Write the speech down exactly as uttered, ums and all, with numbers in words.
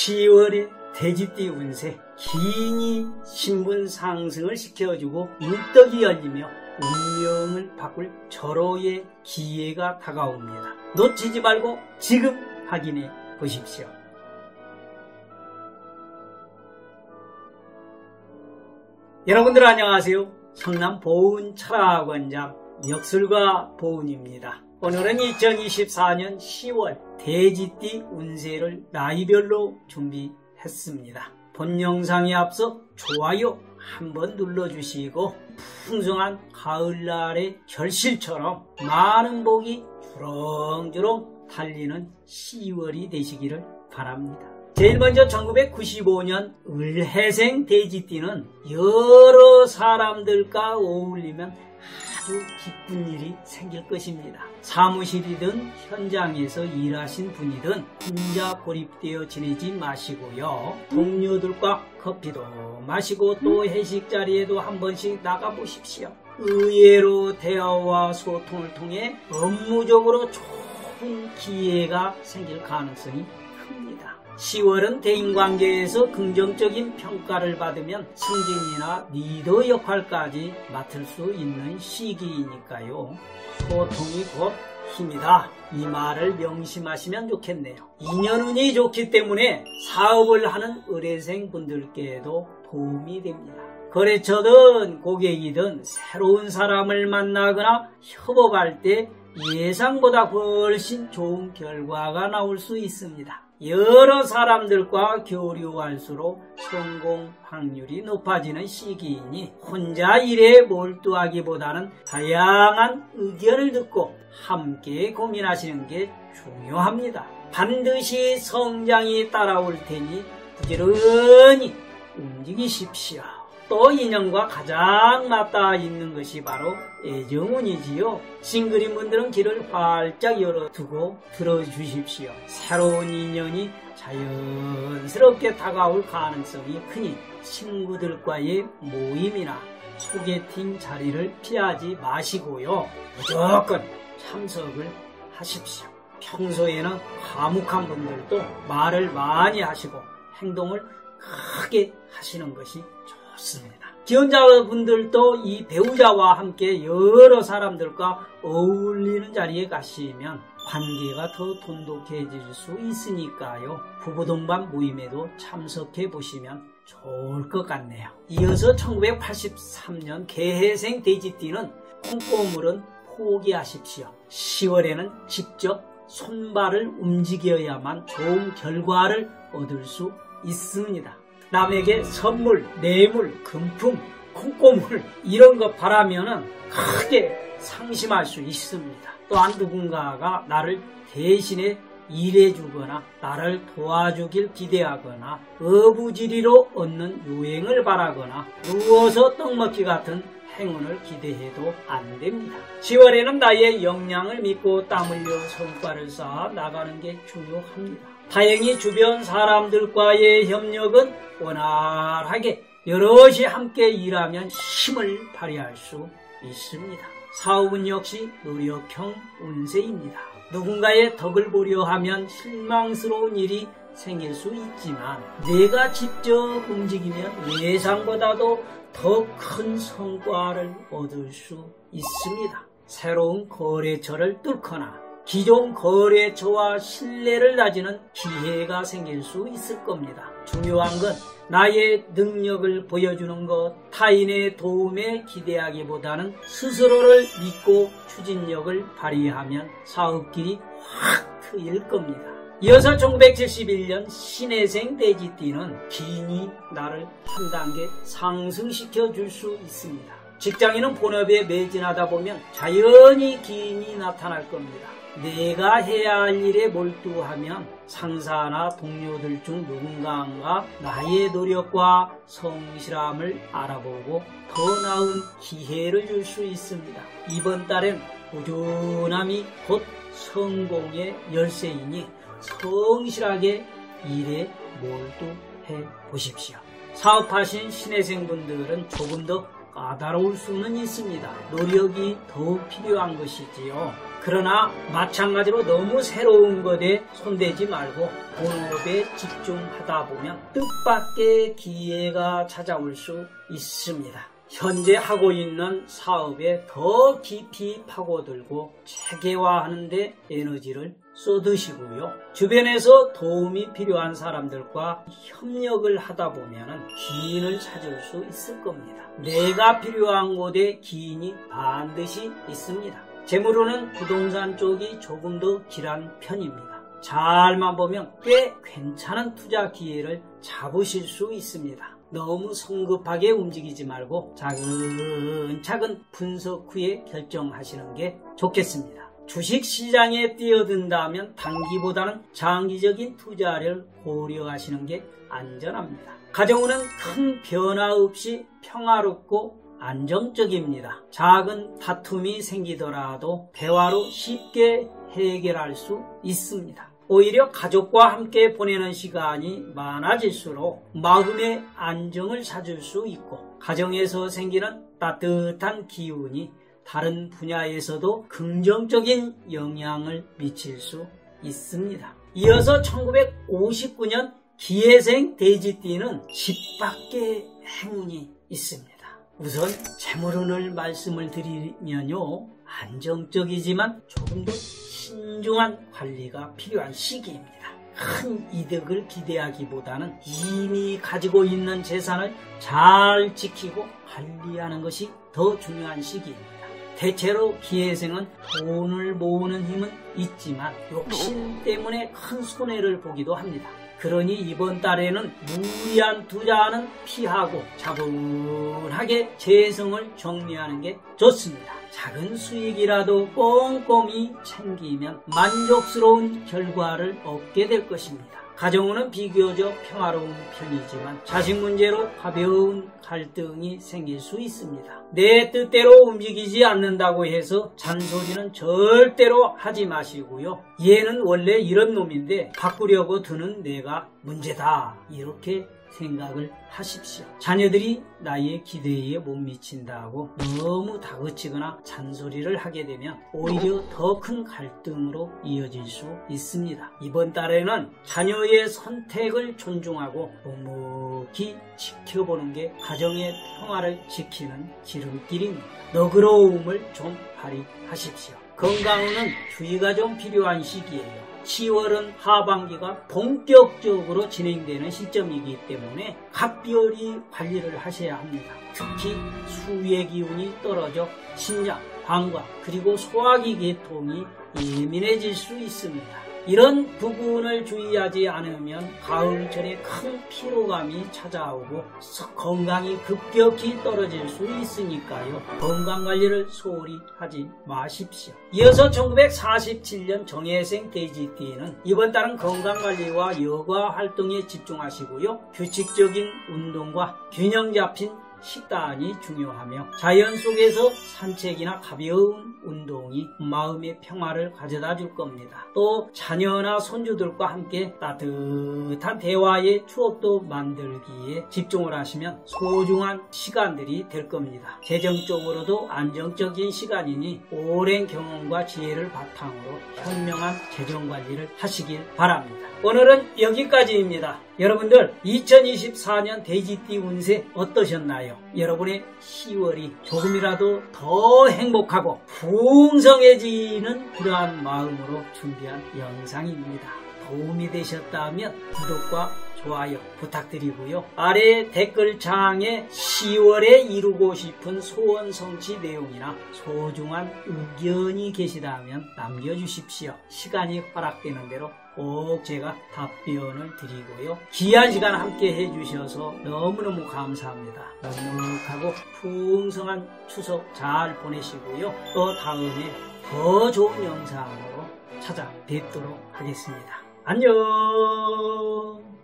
시월의 돼지띠 운세, 기니 신분 상승을 시켜주고 인덕이 열리며 운명을 바꿀 절호의 기회가 다가옵니다. 놓치지 말고 지금 확인해 보십시오. 여러분들 안녕하세요. 성남 보은 철학원장 역술가 보은입니다. 오늘은 이천이십사 년 시월 돼지띠 운세를 나이별로 준비했습니다. 본 영상에 앞서 좋아요 한번 눌러주시고 풍성한 가을날의 결실처럼 많은 복이 주렁주렁 달리는 시월이 되시기를 바랍니다. 제일 먼저 천구백구십오 년 을해생 돼지띠는 여러 사람들과 어울리면 아주 기쁜 일이 생길 것입니다. 사무실이든 현장에서 일하신 분이든 혼자 고립되어 지내지 마시고요. 동료들과 커피도 마시고 또 회식 자리에도 한 번씩 나가보십시오. 의외로 대화와 소통을 통해 업무적으로 좋은 기회가 생길 가능성이 큽니다. 시월은 대인관계에서 긍정적인 평가를 받으면 승진이나 리더 역할까지 맡을 수 있는 시기이니까요. 소통이 곧 힘이다. 이 말을 명심하시면 좋겠네요. 인연운이 좋기 때문에 사업을 하는 을해생 분들께도 도움이 됩니다. 거래처든 고객이든 새로운 사람을 만나거나 협업할 때 예상보다 훨씬 좋은 결과가 나올 수 있습니다. 여러 사람들과 교류할수록 성공 확률이 높아지는 시기이니 혼자 일에 몰두하기보다는 다양한 의견을 듣고 함께 고민하시는 게 중요합니다. 반드시 성장이 따라올 테니 부지런히 움직이십시오. 또 인연과 가장 맞닿아 있는 것이 바로 애정운이지요. 싱글인 분들은 길을 활짝 열어두고 들어주십시오. 새로운 인연이 자연스럽게 다가올 가능성이 크니 친구들과의 모임이나 소개팅 자리를 피하지 마시고요. 무조건 참석을 하십시오. 평소에는 과묵한 분들도 말을 많이 하시고 행동을 크게 하시는 것이 좋습니다. 기혼자분들도 이 배우자와 함께 여러 사람들과 어울리는 자리에 가시면 관계가 더 돈독해질 수 있으니까요. 부부동반 모임에도 참석해 보시면 좋을 것 같네요. 이어서 천구백팔십삼 년 개해생 돼지띠는 콩고물은 포기하십시오. 시월에는 직접 손발을 움직여야만 좋은 결과를 얻을 수 있습니다. 남에게 선물, 뇌물, 금품, 콩고물 이런 거 바라면은 크게 상심할 수 있습니다. 또한 누군가가 나를 대신에 일해주거나 나를 도와주길 기대하거나 어부지리로 얻는 유행을 바라거나 누워서 떡먹기 같은 행운을 기대해도 안 됩니다. 시월에는 나의 역량을 믿고 땀 흘려 성과를 쌓아 나가는 게 중요합니다. 다행히 주변 사람들과의 협력은 원활하게 여럿이 함께 일하면 힘을 발휘할 수 있습니다. 사업은 역시 노력형 운세입니다. 누군가의 덕을 보려 하면 실망스러운 일이 생길 수 있지만 내가 직접 움직이면 예상보다도 더 큰 성과를 얻을 수 있습니다. 새로운 거래처를 뚫거나 기존 거래처와 신뢰를 다지는 기회가 생길 수 있을 겁니다. 중요한 건 나의 능력을 보여주는 것, 타인의 도움에 기대하기보다는 스스로를 믿고 추진력을 발휘하면 사업길이 확 트일 겁니다. 이어서 천구백칠십일 년 신해생 돼지띠는 기인이 나를 한 단계 상승시켜 줄 수 있습니다. 직장인은 본업에 매진하다 보면 자연히 기인이 나타날 겁니다. 내가 해야 할 일에 몰두하면 상사나 동료들 중 누군가가 나의 노력과 성실함을 알아보고 더 나은 기회를 줄 수 있습니다. 이번 달엔 꾸준함이 곧 성공의 열쇠이니 성실하게 일에 몰두해 보십시오. 사업하신 신해생분들은 조금 더 까다로울 수는 있습니다. 노력이 더 필요한 것이지요. 그러나 마찬가지로 너무 새로운 것에 손대지 말고 본업에 집중하다 보면 뜻밖의 기회가 찾아올 수 있습니다. 현재 하고 있는 사업에 더 깊이 파고들고 체계화하는 데 에너지를 쏟으시고요. 주변에서 도움이 필요한 사람들과 협력을 하다 보면 기인을 찾을 수 있을 겁니다. 내가 필요한 곳에 기인이 반드시 있습니다. 재물로는 부동산 쪽이 조금 더 길한 편입니다. 잘만 보면 꽤 괜찮은 투자 기회를 잡으실 수 있습니다. 너무 성급하게 움직이지 말고 차근차근 분석 후에 결정하시는 게 좋겠습니다. 주식시장에 뛰어든다면 단기보다는 장기적인 투자를 고려하시는 게 안전합니다. 가정운은 큰 변화 없이 평화롭고 안정적입니다. 작은 다툼이 생기더라도 대화로 쉽게 해결할 수 있습니다. 오히려 가족과 함께 보내는 시간이 많아질수록 마음의 안정을 찾을 수 있고 가정에서 생기는 따뜻한 기운이 다른 분야에서도 긍정적인 영향을 미칠 수 있습니다. 이어서 천구백오십구 년 기해생 돼지띠는 십 밖의 행운이 있습니다. 우선 재물운을 말씀을 드리면요, 안정적이지만 조금 더 신중한 관리가 필요한 시기입니다. 큰 이득을 기대하기보다는 이미 가지고 있는 재산을 잘 지키고 관리하는 것이 더 중요한 시기입니다. 대체로 기해생은 돈을 모으는 힘은 있지만 욕심 때문에 큰 손해를 보기도 합니다. 그러니 이번 달에는 무리한 투자는 피하고 차분하게 재성을 정리하는 게 좋습니다. 작은 수익이라도 꼼꼼히 챙기면 만족스러운 결과를 얻게 될 것입니다. 가정운은 비교적 평화로운 편이지만 자식 문제로 가벼운 갈등이 생길 수 있습니다. 내 뜻대로 움직이지 않는다고 해서 잔소리는 절대로 하지 마시고요. 얘는 원래 이런 놈인데 바꾸려고 드는 내가 문제다, 이렇게 생각을 하십시오. 자녀들이 나의 기대에 못 미친다고 너무 다그치거나 잔소리를 하게 되면 오히려 더 큰 갈등으로 이어질 수 있습니다. 이번 달에는 자녀의 선택을 존중하고 묵묵히 지켜보는 게 가정의 평화를 지키는 지름길입니다. 너그러움을 좀 발휘하십시오. 건강운은 주의가 좀 필요한 시기예요. 시월은 하반기가 본격적으로 진행되는 시점이기 때문에 각별히 관리를 하셔야 합니다. 특히 수의 기운이 떨어져 신장, 방광, 그리고 소화기 계통이 예민해질 수 있습니다. 이런 부분을 주의하지 않으면 가을철에 큰 피로감이 찾아오고 건강이 급격히 떨어질 수 있으니까요. 건강관리를 소홀히 하지 마십시오. 이어서 천구백사십칠 년 정해생 돼지띠는 이번 달은 건강관리와 여가 활동에 집중하시고요. 규칙적인 운동과 균형 잡힌 식단이 중요하며 자연 속에서 산책이나 가벼운 운동이 마음의 평화를 가져다 줄 겁니다. 또 자녀나 손주들과 함께 따뜻한 대화의 추억도 만들기에 집중을 하시면 소중한 시간들이 될 겁니다. 재정적으로도 안정적인 시간이니 오랜 경험과 지혜를 바탕으로 현명한 재정관리를 하시길 바랍니다. 오늘은 여기까지입니다. 여러분들 이천이십사 년 돼지띠 운세 어떠셨나요? 여러분의 시월이 조금이라도 더 행복하고 풍성해지는 그러한 마음으로 준비한 영상입니다. 도움이 되셨다면 구독과 좋아요 부탁드리고요. 아래 댓글창에 시월에 이루고 싶은 소원 성취 내용이나 소중한 의견이 계시다면 남겨주십시오. 시간이 허락되는 대로 꼭 제가 답변을 드리고요. 귀한 시간 함께 해주셔서 너무너무 감사합니다. 넉넉하고 풍성한 추석 잘 보내시고요. 또 다음에 더 좋은 영상으로 찾아뵙도록 하겠습니다. 안녕.